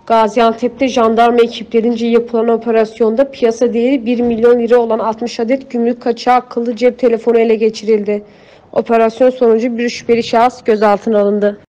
Gaziantep'te jandarma ekiplerince yapılan operasyonda piyasa değeri 1 milyon lira olan 60 adet gümrük kaçağı akıllı cep telefonu ele geçirildi. Operasyon sonucu bir şüpheli şahıs gözaltına alındı.